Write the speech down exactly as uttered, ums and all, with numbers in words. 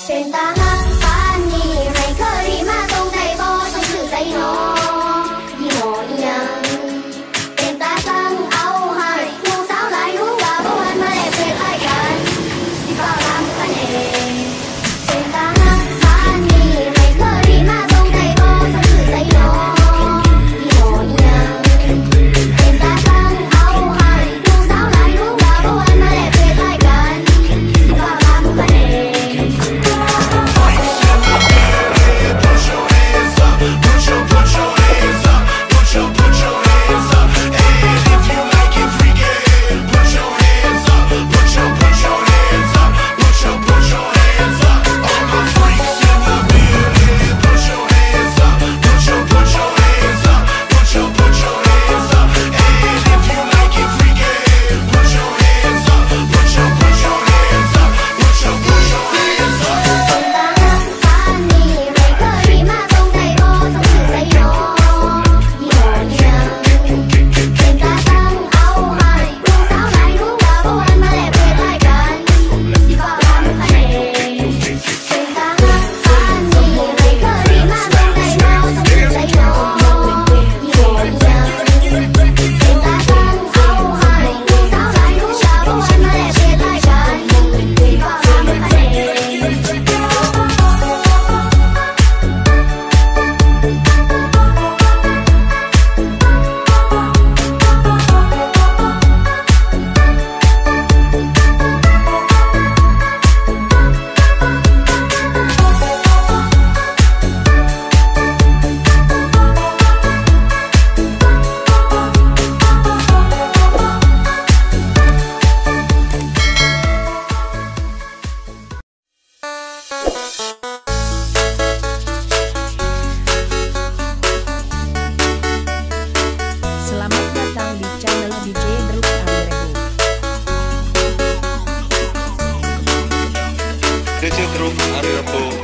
trên ta hát phán nhì hay khơi đi mà sông đầy bo trong sự dây nó đi ngồi nhàng trên ta sang áo hai ngu sáo lại ngu và bố anh mà đẹp về haiกันđi vào làm cái này trên ta hát phán nhì hay khơi đi mà sông đầy bo trong sự dây nó đi ngồi nhàng trên ta sang áo hai ngu sáo lại ngu và bố anh mà đẹp về haiกันđi vào làm cái này Selamat datang di channel D J Druk Amirebo. D J Druk Amirebo.